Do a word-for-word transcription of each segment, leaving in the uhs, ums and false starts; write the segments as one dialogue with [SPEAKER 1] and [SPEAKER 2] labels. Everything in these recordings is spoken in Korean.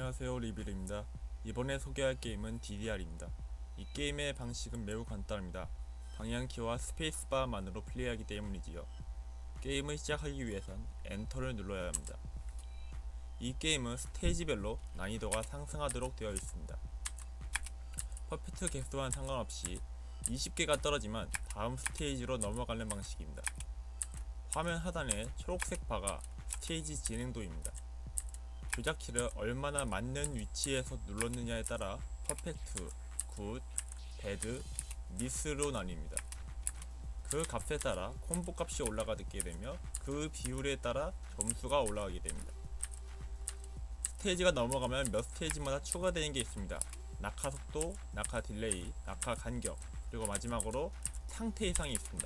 [SPEAKER 1] 안녕하세요, 리빌입니다. 이번에 소개할 게임은 디디알입니다. 이 게임의 방식은 매우 간단합니다. 방향키와 스페이스바만으로 플레이하기 때문이지요. 게임을 시작하기 위해선 엔터를 눌러야 합니다. 이 게임은 스테이지별로 난이도가 상승하도록 되어 있습니다. 퍼펙트 개수와는 상관없이 이십 개가 떨어지면 다음 스테이지로 넘어가는 방식입니다. 화면 하단의 초록색 바가 스테이지 진행도입니다. 조작키를 얼마나 맞는 위치에서 눌렀느냐에 따라 퍼펙트, 굿, 배드, 미스로 나뉩니다. 그 값에 따라 콤보 값이 올라가게 되며 그 비율에 따라 점수가 올라가게 됩니다. 스테이지가 넘어가면 몇 스테이지마다 추가되는 게 있습니다. 낙하 속도, 낙하 딜레이, 낙하 간격, 그리고 마지막으로 상태 이상이 있습니다.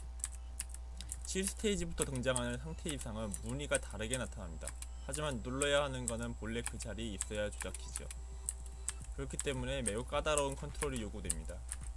[SPEAKER 1] 칠 스테이지부터 등장하는 상태 이상은 무늬가 다르게 나타납니다. 하지만 눌러야 하는 것은 본래 그 자리에 있어야 조작키죠. 그렇기 때문에 매우 까다로운 컨트롤이 요구됩니다.